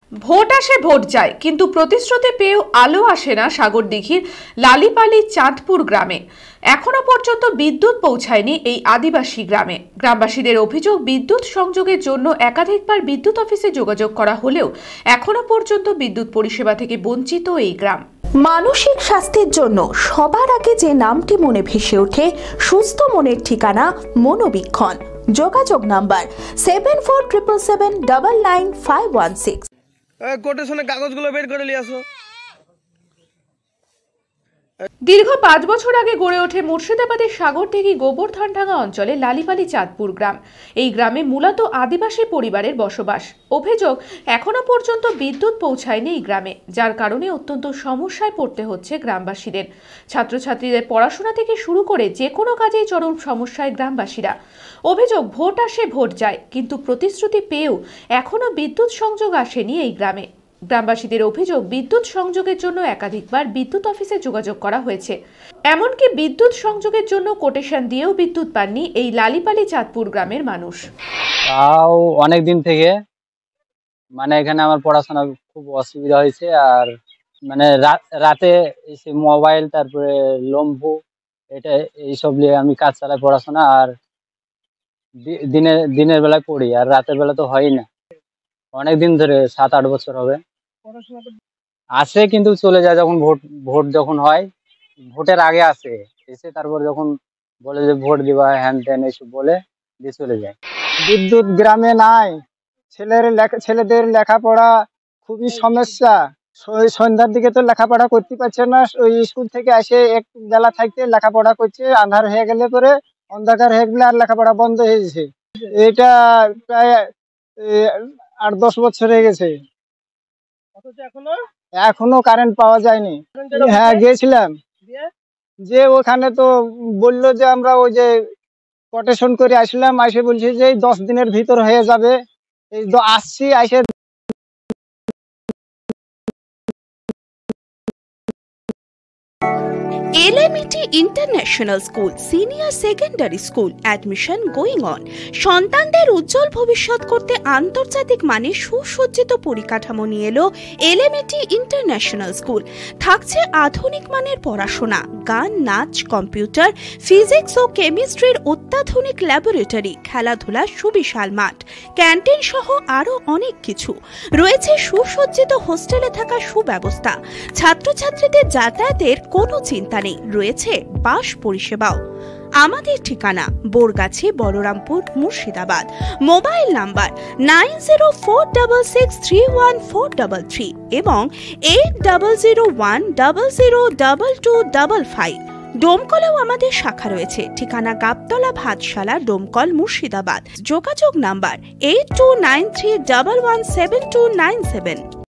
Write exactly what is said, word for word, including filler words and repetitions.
Vote আসে vote যায়, কিন্তু প্রতিশ্রুতি পেয়েও আলো আসে না সাগরদিঘির লালিপালি চাঁদপুর গ্রামে। এখনো পর্যন্ত বিদ্যুৎ পৌঁছায়নি এই আদিবাসী গ্রামে। গ্রামবাসীদের অভিযোগ, বিদ্যুৎ সংযোগের জন্য একাধিকবার বিদ্যুৎ অফিসে যোগাযোগ করা হলেও এখনো পর্যন্ত বিদ্যুৎ পরিষেবা থেকে বঞ্চিত এই গ্রাম। মানসিক স্বাস্থ্যের জন্য সবার আগে যে নামটি মনে ভেসে ওঠে, সুস্থ মনের ঠিকানা মনোবীক্ষণ। যোগাযোগ number seven four triple seven double nine five one six. কোটেশনের কাগজগুলো বের করে নিয়ে আসো। দীর্ঘ পাঁচ বছর আগে গড়ে ওঠে মুর্শিদাবাদের সাগরদিঘি গোবরধানডাঙ্গা অঞ্চলে লালিপালি চাঁদপুর গ্রাম। এই গ্রামে মূলত আদিবাসী পরিবারের বসবাস। অভিযোগ, এখনো পর্যন্ত বিদ্যুৎ পৌঁছায়নি এই গ্রামে, যার কারণে অত্যন্ত সমস্যায় পড়তে হচ্ছে গ্রামবাসীদের। ছাত্রছাত্রীদের পড়াশোনা থেকে শুরু করে যে কোনো কাজেই চরম সমস্যায় গ্রামবাসীরা। অভিযোগ, ভোট আসে ভোট যায়, কিন্তু প্রতিশ্রুতি পেয়েও এখনো বিদ্যুৎ সংযোগ আসেনি এই গ্রামে। গ্রামবাসীদের অভিযোগ, বিদ্যুৎ সংযোগের জন্য একাধিকবার বিদ্যুৎ অফিসে যোগাযোগ করা হয়েছে। এমনকি বিদ্যুৎ সংযোগের জন্য কোটেশন দিয়েও বিদ্যুৎ পাননি এই লালিপালি চাঁদপুর গ্রামের মানুষ। তাও অনেক দিন থেকে মানে এখানে আমার পড়াশোনা খুব অসুবিধা হয়েছে। আর মানে রাতে এসে মোবাইল, তারপরে লম্বু, এটা এইসব নিয়ে আমি কাজ চালাই পড়াশোনা। আর দিনের দিনের বেলায় পড়ি, আর রাতের বেলা তো হয়ই না। অনেক দিন ধরে, সাত আট বছর হবে আসে, কিন্তু চলে যায় যখন ভোট ভোট যখন হয়। ভোটের আগে আসে, এসে তারপর যখন বলে যে ভোট দিবা হ্যান ত্যান এসব বলে দিয়ে চলে যায়। বিদ্যুৎ গ্রামে নাই, ছেলের ছেলেদের লেখাপড়া খুবই সমস্যা। সন্ধ্যার দিকে তো লেখাপড়া করতে পারছে না, ওই স্কুল থেকে এসে এক বেলা থাকতে লেখাপড়া করছে, আন্ধার হয়ে গেলে পরে অন্ধকার হয়ে গেলে আর লেখাপড়া বন্ধ হয়ে গেছে। এটা প্রায় আট দশ বছর হয়ে গেছে, এখনো এখনো কারেন্ট পাওয়া যায়নি। হ্যাঁ গিয়েছিলাম, যে ওখানে তো বললো যে আমরা ওই যে কোটেশন করে আসলাম, এসে বলছে যে দশ দিনের ভিতর হয়ে যাবে। এই আসছি, এসে L M T International School Senior Secondary School Admission going on. সন্তানদের উজ্জ্বল ভবিষ্যৎ করতে আন্তর্জাতিক মানের সুসজ্জিত পরিকাঠামো নিয়ে এলো L M T International School। থাকছে আধুনিক মানের পড়াশোনা, গান, নাচ, কম্পিউটার, ফিজিক্স ও কেমিস্ট্রির অত্যাধুনিক ল্যাবরেটরি, খেলাধুলার সুবিশাল মাঠ, ক্যান্টিন সহ আরো অনেক কিছু। রয়েছে সুসজ্জিত হোস্টেলে থাকার সুব্যবস্থা। ছাত্রছাত্রীদের যাতায়াতের কোনো চিন্তা নেই, রয়েছে বাস পরিষেবাও। আমাদের ঠিকানা Borgachhi, Balarampur, Murshidabad. Mobile number nine zero four double six three one four double three এবং eight double zero one double zero double two double five. ডোমকলেও আমাদের শাখা রয়েছে, ঠিকানা গাবতলা ভাতশালা, ডোমকল, মুর্শিদাবাদ। যোগাযোগ number eight two nine three double one seven two nine seven.